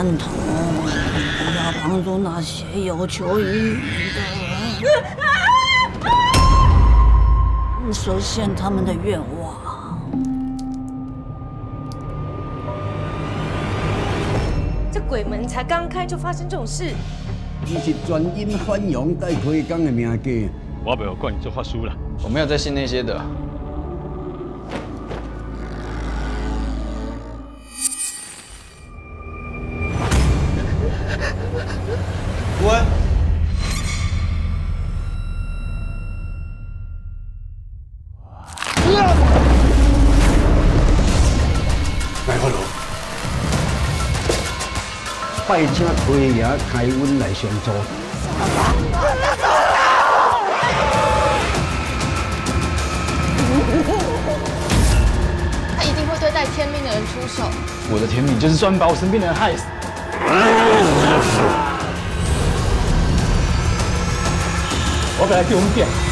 传统，不要帮助那些有求于你的人，实现他们的愿望。 这鬼门才刚开就发生这种事， 你是专因反阳带开讲的命价。 我没有管你做法书了， 我没有在信那些的。 喂， 来好了，拜请推爷开阮来上座。 他一定会对待天命的人出手。 我的天命就是专门把我身边的人害死。我本来给我们点。